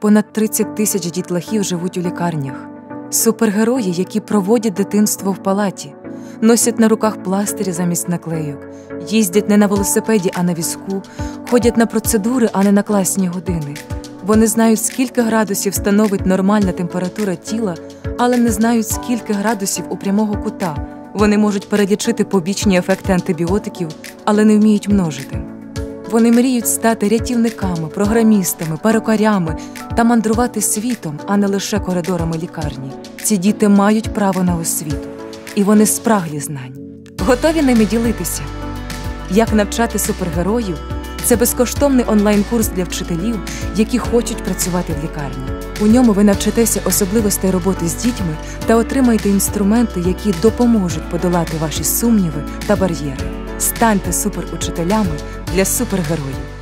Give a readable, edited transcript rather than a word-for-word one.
понад 30 тисяч дітлахів живуть у лікарнях. Супергерої, які проводять дитинство в палаті, носять на руках пластирі замість наклейок, їздять не на велосипеді, а на візку, ходять на процедури, а не на класні години. Вони знають, скільки градусів становить нормальна температура тіла, але не знають, скільки градусів у прямого кута. Вони можуть перелічити побічні ефекти антибіотиків, але не вміють множити. Вони мріють стати рятівниками, програмістами, перукарями та мандрувати світом, а не лише коридорами лікарні. Ці діти мають право на освіту. І вони спраглі знань. Готові ними ділитися? Як навчати супергероїв – це безкоштовний онлайн-курс для вчителів, які хочуть працювати в лікарні. У ньому ви навчитеся особливостей роботи з дітьми та отримаєте інструменти, які допоможуть подолати ваші сумніви та бар'єри. Станьте суперучителями для супергероїв.